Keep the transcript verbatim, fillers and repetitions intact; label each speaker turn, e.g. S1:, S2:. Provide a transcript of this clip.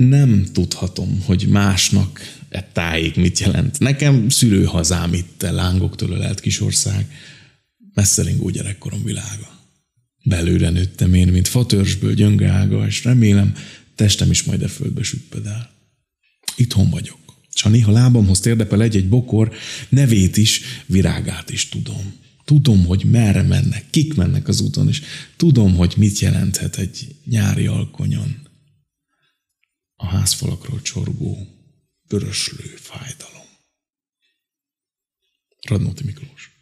S1: nem tudhatom, hogy másnak e tájék mit jelent. Nekem szülőhazám itt, lángoktól ölelt kisország, messzelingó gyerekkorom világa. Belőle nőttem én, mint fatörzsből gyöngeága, és remélem, testem is majd e földbe süpped el. Itthon vagyok. És ha néha lábamhoz térdepel egy-egy bokor, nevét is, virágát is tudom. Tudom, hogy merre mennek, kik mennek az úton, és tudom, hogy mit jelenthet egy nyári alkonyon a házfalakról csorgó, vöröslő fájdalom. Radnóti Miklós.